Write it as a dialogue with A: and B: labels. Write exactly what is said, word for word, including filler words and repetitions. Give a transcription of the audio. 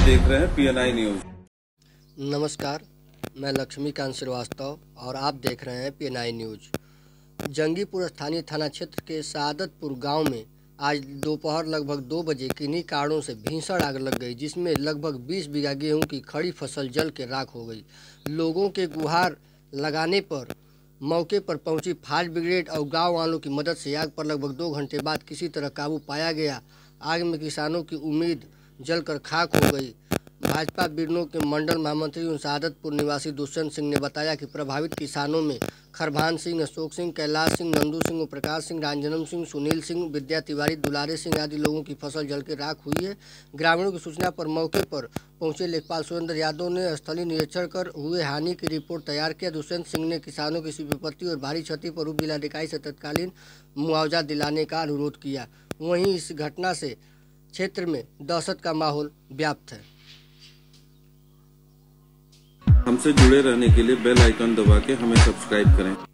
A: देख रहे हैं पीएनआई न्यूज।
B: नमस्कार, मैं लक्ष्मीकांत श्रीवास्तव और आप देख रहे हैं पीएनआई न्यूज। जंगीपुर स्थानीय थाना क्षेत्र के सादतपुर गांव में आज दोपहर लगभग दो बजे किन्हीं कारणों से भीषण आग लग गई, जिसमें लगभग बीस बीघा गेहूं की खड़ी फसल जल के राख हो गई। लोगों के गुहार लगाने पर मौके पर पहुंची फायर ब्रिगेड और गांव वालों की मदद से आग पर लगभग दो घंटे बाद किसी तरह काबू पाया गया। आग में किसानों की उम्मीद जलकर खाक हो गई। भाजपा बिरनों के मंडल महामंत्री और सादतपुर निवासी दुष्यंत सिंह ने बताया कि प्रभावित किसानों में खरभान सिंह, अशोक सिंह, कैलाश सिंह, नंदू सिंह, प्रकाश सिंह, रामजन्म सिंह, सुनील सिंह, विद्या तिवारी, दुलारे सिंह आदि लोगों की फसल जल के राख हुई है। ग्रामीणों की सूचना पर मौके पर पहुंचे लेखपाल सुरेंद्र यादव ने स्थलीय निरीक्षण कर हुए हानि की रिपोर्ट तैयार किया। दुष्यंत सिंह ने किसानों की विपत्ति और भारी क्षति पर उप जिलाधिकारी से तत्कालीन मुआवजा दिलाने का अनुरोध किया। वहीं इस घटना से क्षेत्र में दहशत का माहौल व्याप्त है।
A: हमसे जुड़े रहने के लिए बेल आइकन दबा के हमें सब्सक्राइब करें।